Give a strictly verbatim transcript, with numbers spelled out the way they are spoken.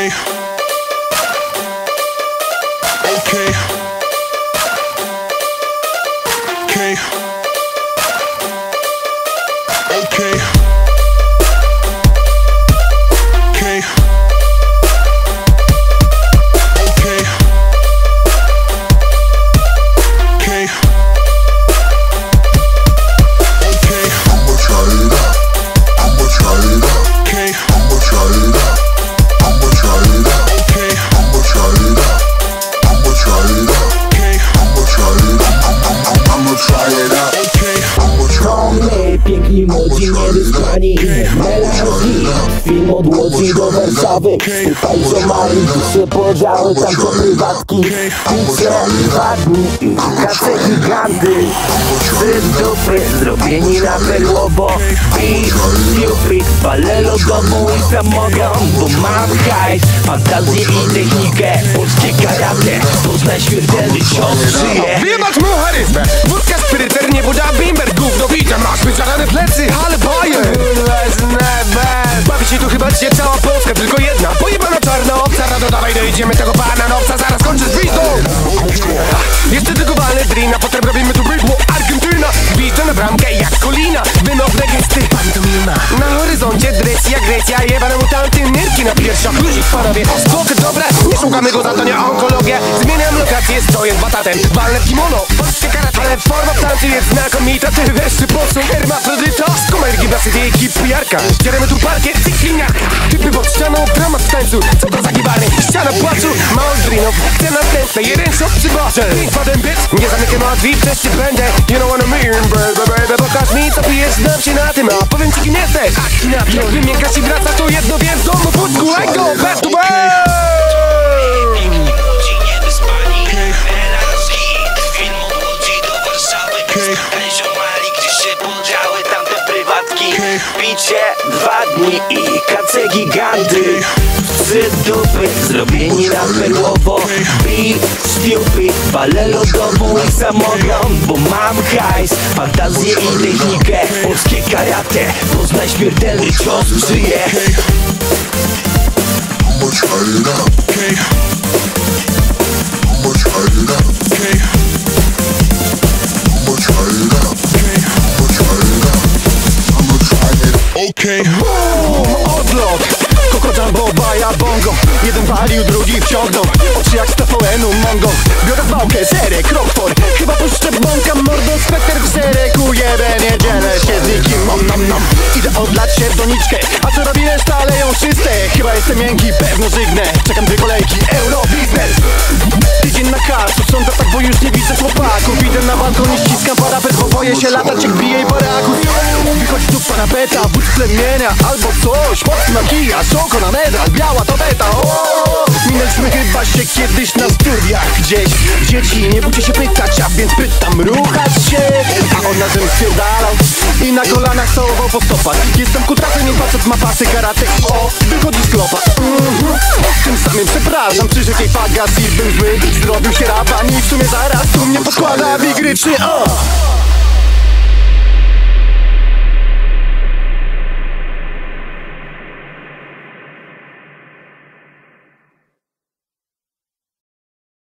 Okay. Okay. Okay. Okay. Okay. Okay. Okay. Okay. I'ma try it out. I'ma try it out. Okay. I'ma try it out. I'ma try it out. Okay. I'ma try it out. I'ma try it out. Okay. I'ma try it out. I'ma try it out. Okay. I'ma try it out. My piękni młodzi, niewyspani i melanżni. Film od Łodzi do Warszawy. Tutaj co mali, dusze podziały, tam co prywatki. Picie, dwa dni i kace giganty. Z dupy zrobieni na perłowo. Beat, stupid, palę lodową i samogon. Bo mam hajs, fantazję i technikę. Polskie karate, poznaj śmiertelny cios żyje. Wyjebać mu charyzmę. Wódka, spiryter, nie woda, bimber. Gówno widzę, masz wyciarane plecy, ale bajer. Bawi się tu chyba dzisiaj cała Polska, tylko jedna pojebana czarna obca. Rado dawaj, dojedziemy tego pana nowca. Zaraz kończysz pizdą. Jeszcze tylko walny drin, a potem robimy tu bydło. Argentyna, bito na bramkę jak kolina. Wymowne gesty, pantomima. Na horyzoncie dresja, Grecja, jebane mutanty. Nyrki na piersiach, ludzi panowie. Spoko, dobra, nie szukamy go za to, nie onkologię. Zmieniam lokację, stoję z batatem. Walne w kimono, polskie karate. Ale forma w tańcu jest znakomita. Ty wiesz, czy po co hermafrodyta? Skumaj gimnasty, ty ekip pijarka. Ścieremy tu parkiet, cykliniarka. Typy pod ścianą, dramat w tańcu. Co to za gibany? Ściana płaczu, mało drinów. Chcę następne, jeden szok przy barze. Wpadem bitch, nie zamykam drzwi, przecież cię będę. You know what I mean, baby, baby. Pokaż mi, co pijesz, znam się na tym. A powiem ci, kim jesteś. Jak wymiękasz i wracasz, to jedno wiem. W domu, wódku, I go back to back. Picie, dwa dni i kace giganty. Z dupy zrobieni na perłowo. Beat, stupid, palę lodową i samogon. Bo mam hajs, fantazję i technikę. Polskie karate, poznaj śmiertelny cios żyje. I'ma try it out. Okay. I'ma try it out. Okay. I'ma try it out. Okay. I'ma try it out. I'ma try it out. Okay. Boom, odlot. Koko Jumbo, baja, bongo. Jeden walił, drugi wciągnął. Oczy jak z T V N-u, mongo. Biorę pałkę, serek, Rockford. Chyba puszczę bąka, mordo, spekter w sereku. Jeden, nie dzielę się z nikim, om nam nam. Idę odlać się w doniczkę. A co robi reszta, leją czyste. Chyba jestem miękki, pewno żygnę. Czekam dwie kolejki, euro biznes. Tydzień na kacu, sądzę tak, bo już nie widzę chłopaków. Idę na balkon i ściskam parapet, bo boję się latać jak bije i barakus. Wychodzi tu parapeta, but plemienia albo coś. Mocny makijaż, oko na medal, biała to beta. O, minęliśmy chyba się kiedyś na studiach gdzieś. Dzieci, nie bójcie się pytać, a więc pytam, ruchać się. A on na tym spierdalał i na kolanach całował po stopach. Jestem kutasem i facet ma pasy karate. O, wychodzi z klopa. mm-hmm. Tym samym przepraszam, przyszedł jej pagas i bym zły. Zrobił się raban i w sumie zaraz tu mnie podkłada wigrycznie. O.